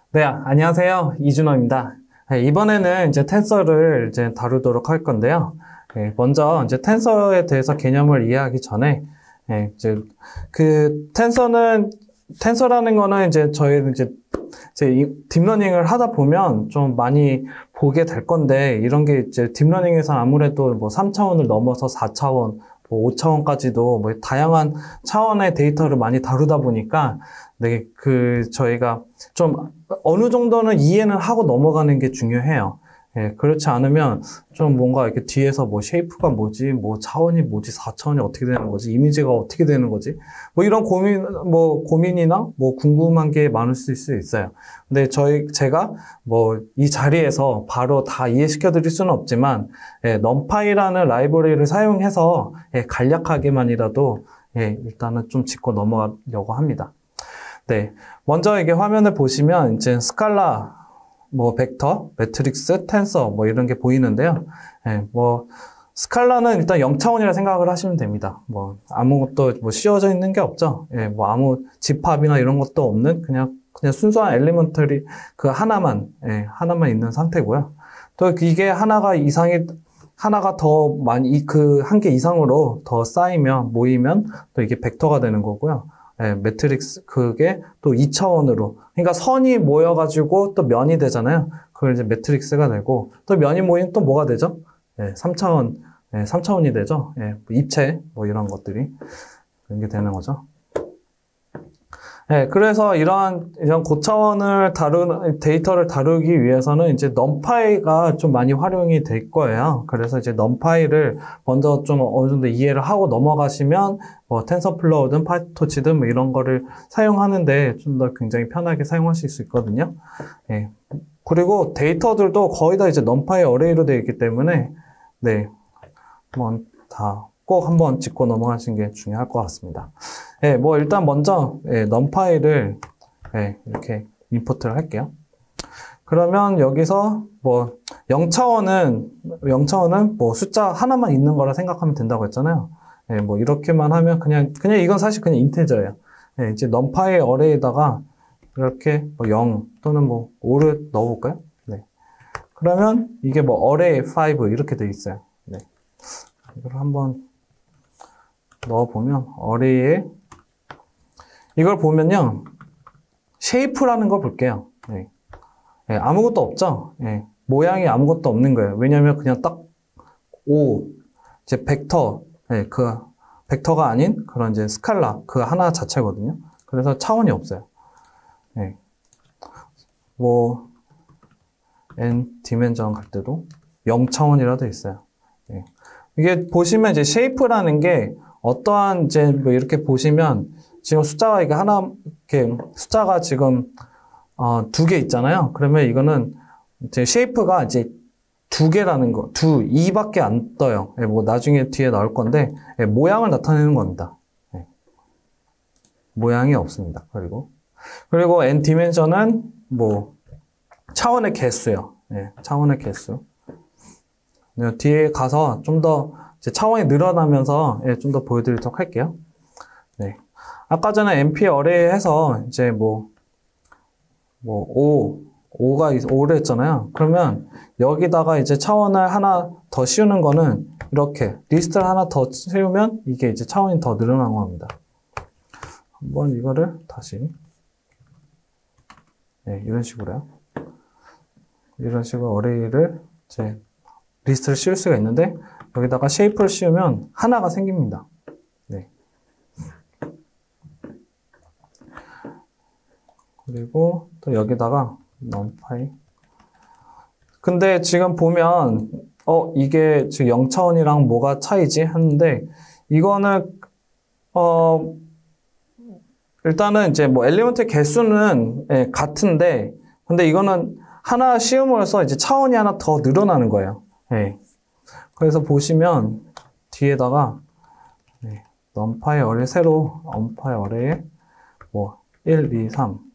네, 안녕하세요. 이준호입니다. 네, 이번에는 이제 텐서를 이제 다루도록 할 건데요. 네, 먼저 이제 텐서에 대해서 개념을 이해하기 전에, 이제 텐서라는 거는 이제 저희는 이제 딥러닝을 하다 보면 좀 많이 보게 될 건데, 이런 게 이제 딥러닝에서 아무래도 뭐 3차원을 넘어서 4차원, 뭐 5차원까지도 뭐 다양한 차원의 데이터를 많이 다루다 보니까, 네, 저희가 좀 어느 정도는 이해는 하고 넘어가는 게 중요해요. 예, 그렇지 않으면 좀 뭔가 이렇게 뒤에서 뭐 쉐이프가 뭐지, 뭐 차원이 뭐지, 4차원이 어떻게 되는 거지, 이미지가 어떻게 되는 거지, 뭐 이런 고민이나 뭐 궁금한 게 많을 수 있어요. 근데 제가 뭐 이 자리에서 바로 다 이해시켜 드릴 수는 없지만, numpy라는 라이브러리를 사용해서 간략하게만이라도 일단은 좀 짚고 넘어가려고 합니다. 네. 먼저 이게 화면을 보시면 이제 스칼라, 뭐 벡터, 매트릭스, 텐서 뭐 이런 게 보이는데요. 뭐 스칼라는 일단 0차원이라 생각을 하시면 됩니다. 뭐 아무것도 뭐 씌워져 있는 게 없죠. 뭐 아무 집합이나 이런 것도 없는 그냥 순수한 엘리먼터리 그 하나만 있는 상태고요. 또 이게 하나가 더 많이 그 한 개 이상으로 더 모이면 또 이게 벡터가 되는 거고요. 매트릭스, 그게 또 2차원으로. 그러니까 선이 모여가지고 또 면이 되잖아요. 그걸 이제 매트릭스가 되고, 또 면이 모이면 또 뭐가 되죠? 3차원이 되죠. 입체, 뭐 이런 것들이. 그런 게 되는 거죠. 그래서 이런 고차원을 데이터를 다루기 위해서는 이제 numpy가 좀 많이 활용이 될 거예요. 그래서 이제 numpy를 먼저 좀 어느 정도 이해를 하고 넘어가시면 뭐 텐서플로우든 파이토치든 뭐 이런 거를 사용하는데 좀 더 굉장히 편하게 사용하실 수 있거든요. 그리고 데이터들도 거의 다 이제 numpy 어레이로 되어 있기 때문에 꼭 한번 짚고 넘어가시는 게 중요할 것 같습니다. 뭐 일단 먼저 numpy를 이렇게 임포트를 할게요. 그러면 여기서 뭐 0차원은 뭐 숫자 하나만 있는 거라 생각하면 된다고 했잖아요. 뭐 이렇게만 하면 그냥 이건 사실 그냥 인테저예요. 이제 numpy 어레이에다가 이렇게 뭐 0 또는 뭐 5를 넣어볼까요? 그러면 이게 뭐 array 5 이렇게 돼 있어요. 이걸 한번 넣어보면 어레이에 이걸 보면요, 쉐이프라는 걸 볼게요. 아무것도 없죠. 모양이 아무것도 없는 거예요. 왜냐하면 그냥 딱 이제 벡터, 그 벡터가 아닌 그런 이제 스칼라 그 하나 자체거든요. 그래서 차원이 없어요. 뭐 n 디멘전 갈 때도 0차원이라도 있어요. 이게 보시면 이제 쉐이프라는 게 어떠한 이제 뭐 이렇게 보시면 지금 숫자가 이게 이렇게 숫자가 지금 2개 있잖아요. 그러면 이거는 이제 쉐이프가 이제 2개라는 거, 2밖에 안 떠요. 뭐 나중에 뒤에 나올 건데 모양을 나타내는 겁니다. 모양이 없습니다. 그리고 n 디멘전은 뭐 차원의 개수예요. 차원의 개수. 뒤에 가서 좀 더 차원이 늘어나면서 좀 더 보여드리도록 할게요. 아까 전에 np 어레이 해서 이제 5를 했잖아요. 그러면 여기다가 이제 차원을 하나 더 씌우는 거는 이렇게 리스트를 하나 더 씌우면 이게 이제 차원이 더 늘어난 겁니다. 한번 이거를 다시 이런 식으로요. 이런 식으로 어레이를 이제 리스트를 씌울 수가 있는데 여기다가 쉐이프를 씌우면 하나가 생깁니다. 그리고 또 여기다가 numpy. 근데 지금 보면 이게 지금 0차원이랑 뭐가 차이지 하는데 이거는 일단은 이제 뭐 엘리먼트 개수는 같은데 근데 이거는 하나 씌움으로써 이제 차원이 하나 더 늘어나는 거예요. 그래서 보시면 뒤에다가 numpy 어레이 새로 numpy 어레이에 뭐 1, 2, 3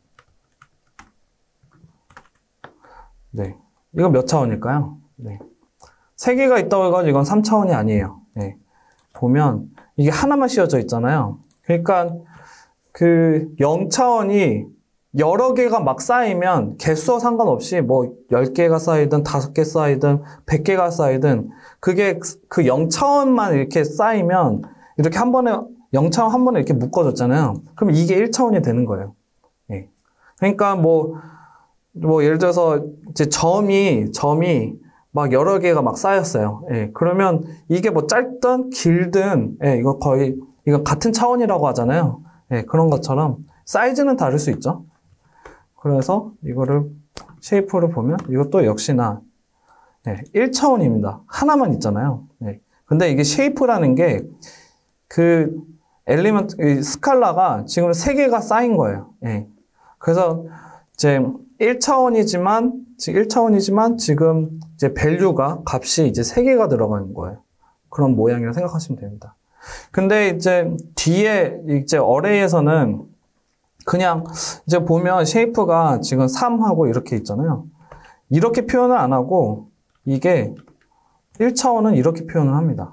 이건 몇 차원일까요? 3개가 있다고 해가지고 이건 3차원이 아니에요. 보면 이게 하나만 씌워져 있잖아요. 그러니까 그 0차원이 여러 개가 막 쌓이면 개수와 상관없이 뭐 10개가 쌓이든 5개 쌓이든 100개가 쌓이든 그게 그 0차원만 이렇게 쌓이면 이렇게 한 번에 0차원 한 번에 이렇게 묶어졌잖아요. 그럼 이게 1차원이 되는 거예요. 예. 그러니까 뭐 예를 들어서 이제 점이 막 여러 개가 막 쌓였어요. 예. 그러면 이게 뭐 짧든 길든 예, 이거 거의 이거 같은 차원이라고 하잖아요. 예, 그런 것처럼 사이즈는 다를 수 있죠. 그래서 이거를 쉐이프를 보면 이것도 역시나 1차원입니다. 하나만 있잖아요. 근데 이게 쉐이프라는 게 그 엘리먼트, 스칼라가 지금 3개가 쌓인 거예요. 그래서 이제 1차원이지만 지금 이제 밸류가 값이 이제 3개가 들어가는 거예요. 그런 모양이라고 생각하시면 됩니다. 근데 이제 뒤에 이제 어레이에서는 그냥 이제 보면 쉐이프가 지금 3하고 이렇게 있잖아요. 이렇게 표현을 안 하고 이게 1차원은 이렇게 표현을 합니다.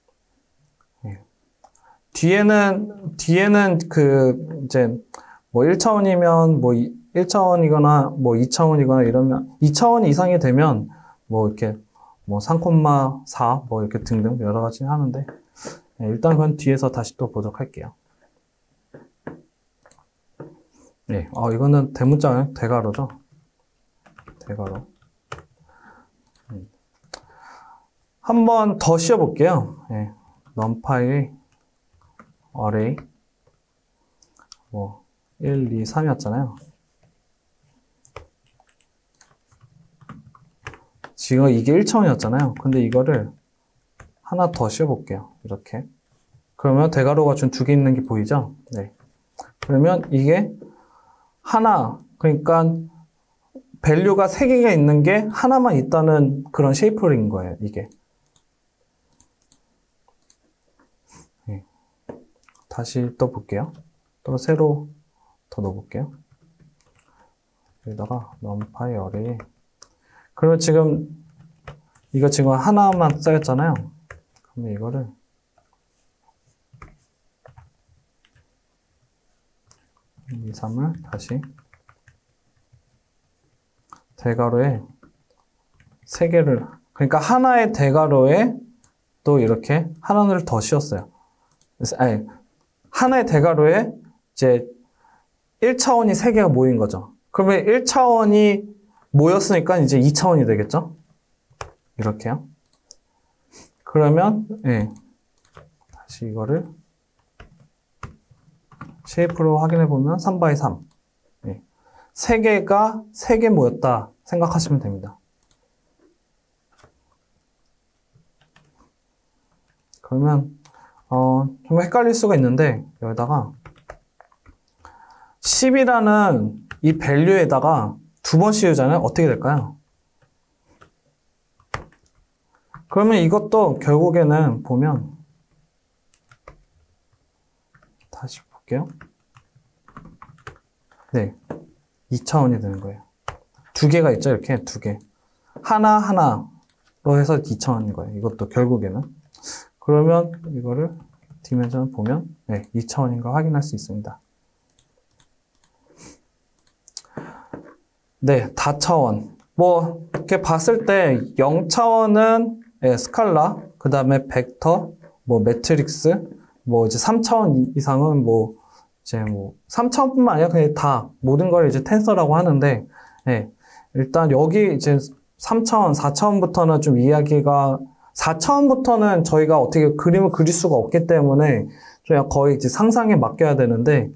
뒤에는 그 이제 뭐 1차원이면 뭐 1차원이거나 뭐 2차원이거나 이러면 2차원 이상이 되면 뭐 이렇게 뭐 3,4 뭐 이렇게 등등 여러 가지 하는데 일단 그건 뒤에서 다시 또 보도록 할게요. 이거는 대문자는 대괄호죠. 대괄호. 한 번 더 씌워볼게요. numpy array 뭐 1, 2, 3이었잖아요. 지금 이게 1차원이었잖아요. 근데 이거를 하나 더 씌워볼게요. 이렇게. 그러면 대괄호가 준 2개 있는 게 보이죠? 그러면 이게 하나, 그러니까 밸류가 3개가 있는 게 하나만 있다는 그런 쉐이프인 거예요, 이게. 다시 또 볼게요. 또 새로 더 넣어볼게요. 여기다가 numpy array. 그러면 지금 이거 지금 하나만 쌓였잖아요. 그러면 이거를 2, 3을 다시 대괄호에 3개를, 그러니까 하나의 대괄호에 또 이렇게 하나를 더 씌웠어요. 아니, 하나의 대괄호에 이제 1차원이 3개가 모인 거죠. 그러면 1차원이 모였으니까 이제 2차원이 되겠죠? 이렇게요. 그러면, 다시 이거를 쉐이프로 확인해 보면 3x3. 3개가 3개 모였다 생각하시면 됩니다. 그러면 좀 헷갈릴 수가 있는데 여기다가 10이라는 이 밸류에다가 2번 씌우잖아요. 어떻게 될까요? 그러면 이것도 결국에는 보면 다시 볼게요. 2차원이 되는 거예요. 2개가 있죠. 이렇게 2개. 하나로 해서 2차원인 거예요. 이것도 결국에는. 그러면 이거를 디멘전을 보면 2차원인 거 확인할 수 있습니다. 다차원. 뭐 이렇게 봤을 때 0차원은 스칼라, 그 다음에 벡터, 뭐 매트릭스, 뭐 이제 3차원 이상은 뭐 이제 뭐 3차원뿐만 아니라 그냥 다 모든 걸 이제 텐서라고 하는데 일단 여기 이제 3차원, 4차원부터는 좀 이야기가 4차원부터는 저희가 어떻게 그림을 그릴 수가 없기 때문에 저희가 거의 이제 상상에 맡겨야 되는데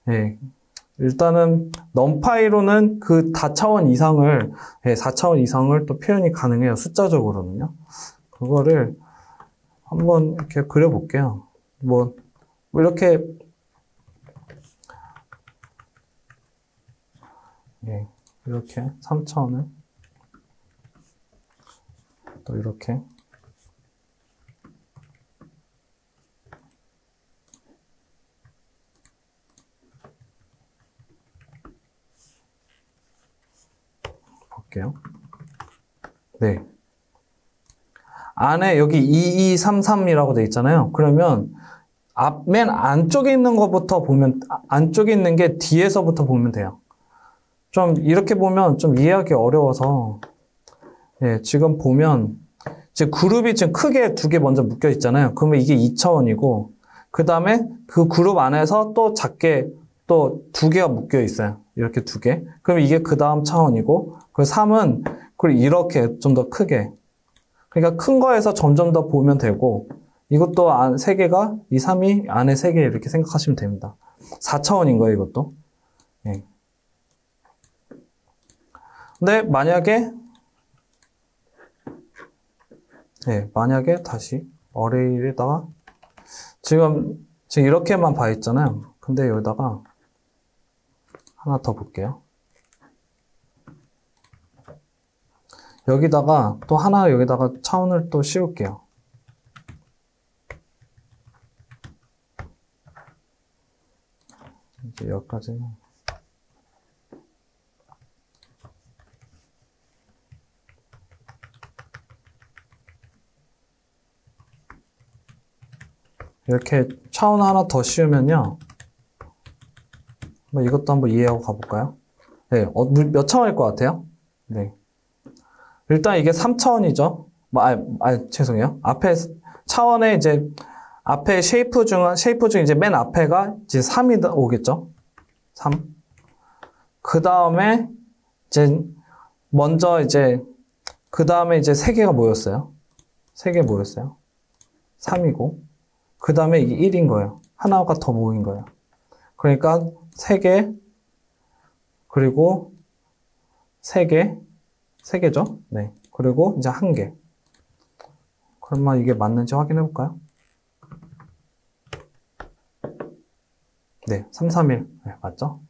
일단은 numpy로는 그 다차원 이상을 4차원 이상을 또 표현이 가능해요. 숫자적으로는요. 그거를 한번 이렇게 그려볼게요. 뭐 이렇게 이렇게 3차원을 또 이렇게 볼게요. 안에 여기 2233이라고 돼 있잖아요. 그러면 맨 안쪽에 있는 것부터 보면, 안쪽에 있는 게 뒤에서부터 보면 돼요. 좀 이렇게 보면 좀 이해하기 어려워서, 예, 지금 보면, 이제 그룹이 지금 크게 두 개 먼저 묶여 있잖아요. 그러면 이게 2차원이고, 그 다음에 그 그룹 안에서 또 작게 또 두 개가 묶여 있어요. 이렇게 두 개. 그럼 이게 그 다음 차원이고, 그 3은, 그리고 이렇게 좀 더 크게. 그러니까 큰 거에서 점점 더 보면 되고, 이것도 세 개가, 이 3이 안에 세 개 이렇게 생각하시면 됩니다. 4차원인 거예요, 이것도. 예. 근데 만약에 다시 어레이에다가 지금 이렇게만 봐 있잖아요. 근데 여기다가 하나 더 볼게요. 여기다가 또 하나 여기다가 차원을 또 씌울게요. 이제 여기까지는. 이렇게 차원 하나 더 씌우면요. 이것도 한번 이해하고 가볼까요? 네, 몇 차원일 것 같아요? 네. 일단 이게 3차원이죠. 죄송해요. 앞에 차원에 이제 앞에 쉐이프 중 이제 맨 앞에가 이제 3이 오겠죠. 3. 그 다음에 이제 먼저 이제 그 다음에 이제 3개가 모였어요. 3개 모였어요. 3이고 그 다음에 이게 1인 거예요. 하나가 더 모인 거예요. 그러니까 3개 그리고 3개죠. 네. 그리고 이제 1개. 그러면 이게 맞는지 확인해 볼까요? 네, 3, 3, 1. 네, 맞죠?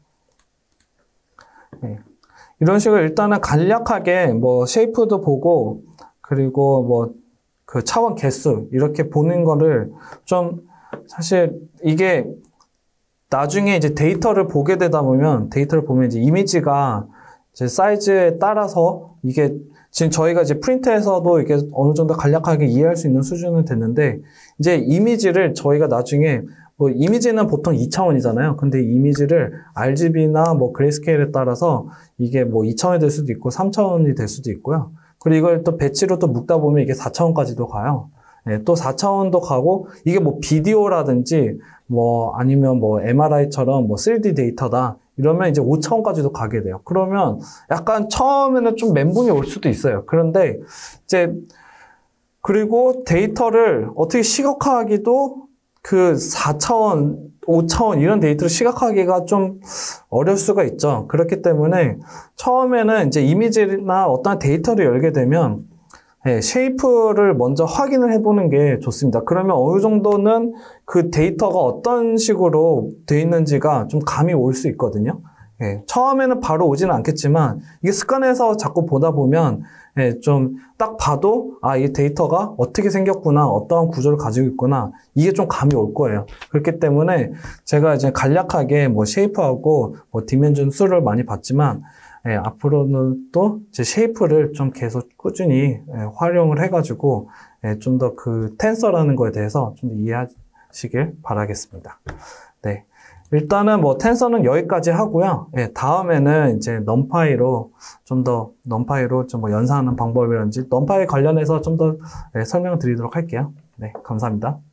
네. 이런 식으로 일단은 간략하게 뭐 쉐이프도 보고 그리고 뭐 그 차원 개수 이렇게 보는 거를 좀 사실 이게 나중에 이제 데이터를 보게 되다 보면 이제 이미지가 이제 사이즈에 따라서 이게 지금 저희가 이제 프린트에서도 이게 어느 정도 간략하게 이해할 수 있는 수준은 됐는데 이제 이미지를 저희가 나중에 뭐 이미지는 보통 2차원이잖아요. 근데 이미지를 RGB나 뭐 그레이스케일에 따라서 이게 뭐 2차원이 될 수도 있고 3차원이 될 수도 있고요. 그리고 이걸 또 배치로 또 묶다 보면 이게 4차원까지도 가요. 네, 또 4차원도 가고 이게 뭐 비디오라든지 뭐 아니면 뭐 MRI처럼 뭐 3D 데이터다 이러면 이제 5차원까지도 가게 돼요. 그러면 약간 처음에는 좀 멘붕이 올 수도 있어요. 그런데 이제 그리고 데이터를 어떻게 시각화하기도 그 4차원, 5차원 이런 데이터를 시각화하기가 좀 어려울 수가 있죠. 그렇기 때문에 처음에는 이제 이미지나 어떤 데이터를 열게 되면 쉐이프를 먼저 확인을 해보는 게 좋습니다. 그러면 어느 정도는 그 데이터가 어떤 식으로 되어 있는지가 좀 감이 올 수 있거든요. 처음에는 바로 오지는 않겠지만 이게 습관해서 자꾸 보다 보면 좀 딱 봐도 이 데이터가 어떻게 생겼구나, 어떠한 구조를 가지고 있구나 이게 좀 감이 올 거예요. 그렇기 때문에 제가 이제 간략하게 뭐 쉐이프하고 뭐 디멘전 수를 많이 봤지만 앞으로는 또 제 쉐이프를 좀 계속 꾸준히 활용을 해가지고 좀 더 그 텐서라는 거에 대해서 좀 더 이해하시길 바라겠습니다. 네. 일단은 뭐 텐서는 여기까지 하고요. 다음에는 이제 넘파이로 좀 뭐 연산하는 방법이라든지 넘파이 관련해서 좀 더 설명을 드리도록 할게요. 네, 감사합니다.